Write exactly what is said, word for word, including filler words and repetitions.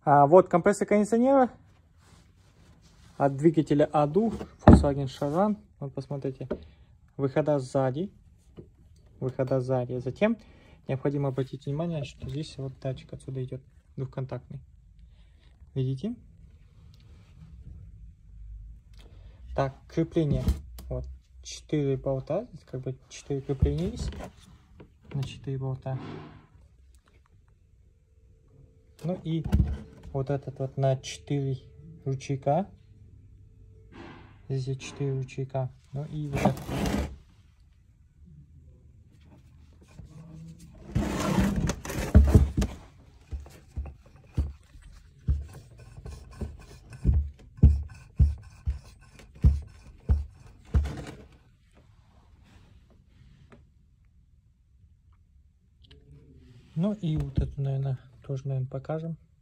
А вот компрессор кондиционера от двигателя Аду Volkswagen Charan. Вот посмотрите, выхода сзади, выхода сзади. Затем необходимо обратить внимание, что здесь вот датчик отсюда идет двухконтактный. Видите? Так, крепление. Вот четыре болта, как бы четыре крепления есть на четыре болта. Ну и вот этот вот на четыре ручейка. Здесь четыре ручейка. Ну и вот этот. Ну и вот эту, наверное, тоже, наверное, покажем.